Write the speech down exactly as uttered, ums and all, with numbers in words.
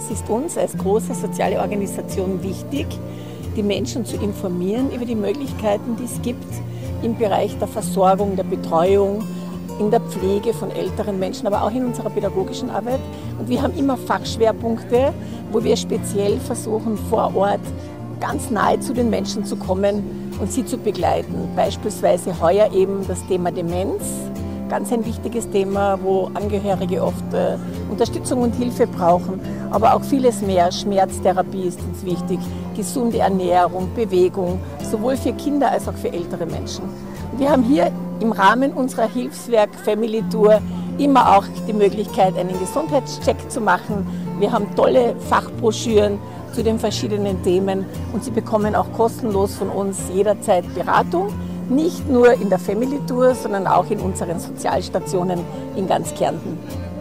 Es ist uns als große soziale Organisation wichtig, die Menschen zu informieren über die Möglichkeiten, die es gibt im Bereich der Versorgung, der Betreuung, in der Pflege von älteren Menschen, aber auch in unserer pädagogischen Arbeit. Und wir haben immer Fachschwerpunkte, wo wir speziell versuchen, vor Ort ganz nahe zu den Menschen zu kommen und sie zu begleiten. Beispielsweise heuer eben das Thema Demenz. Ganz ein wichtiges Thema, wo Angehörige oft äh, Unterstützung und Hilfe brauchen, aber auch vieles mehr. Schmerztherapie ist uns wichtig, gesunde Ernährung, Bewegung, sowohl für Kinder als auch für ältere Menschen. Und wir haben hier im Rahmen unserer Hilfswerk Family Tour immer auch die Möglichkeit, einen Gesundheitscheck zu machen. Wir haben tolle Fachbroschüren zu den verschiedenen Themen und Sie bekommen auch kostenlos von uns jederzeit Beratung. Nicht nur in der Family Tour, sondern auch in unseren Sozialstationen in ganz Kärnten.